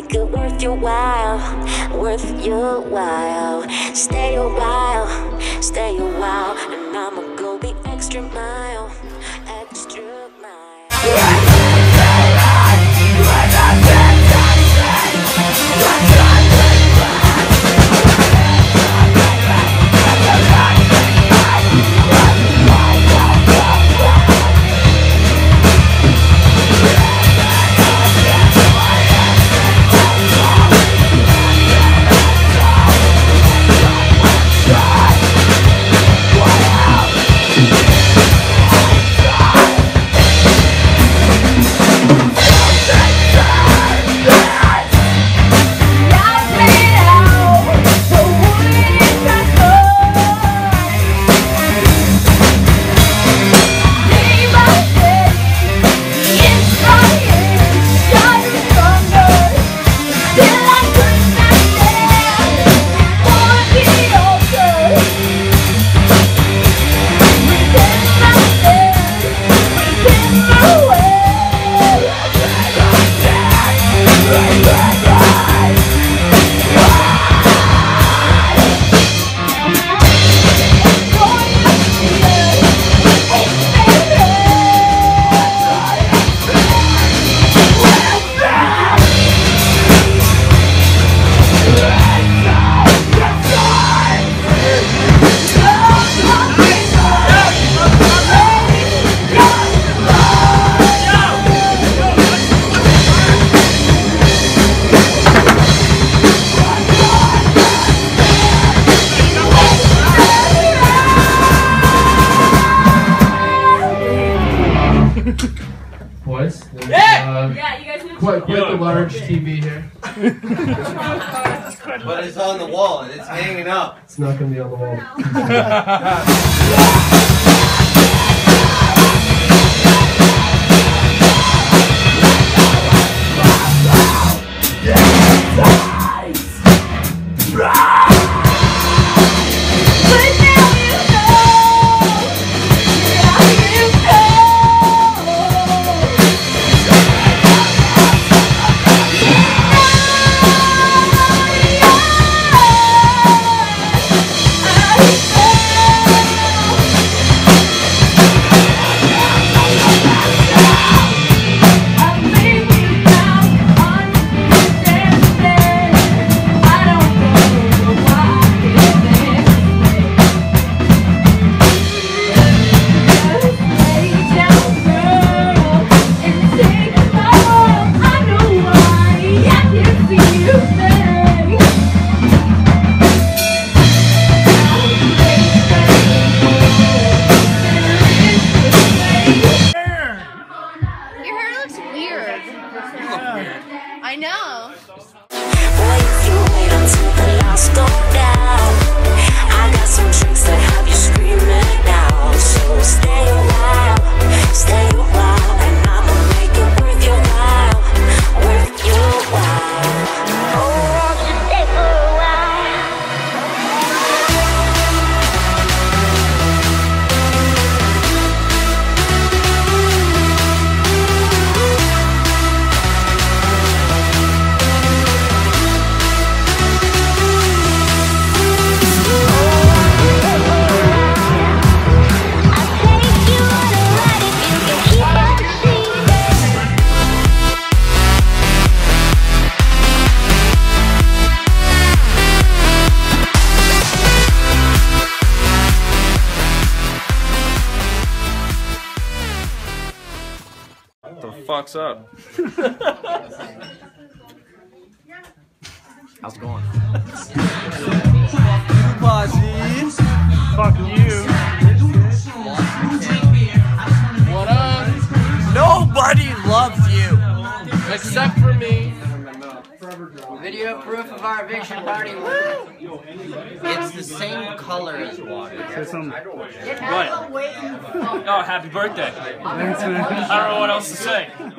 make it worth your while, worth your while. Stay a while, and I'ma go the extra mile, extra mile. Boys, yeah, you guys need quite the large TV here. But it's on the wall and it's hanging up. It's not going to be on the wall. I know. Wait, you wait until the lights go down. I got some tricks that have you screaming now. So stay a while, and I'ma make it worth your while, worth your while. Oh, won't you stay for a while? What the fuck's up? How's it going? POZI'S. Fuck you. What up? Nobody loves you. Except for me. Video proof of our eviction party. It's the same color as water. What? Oh, happy birthday. I don't know what else to say.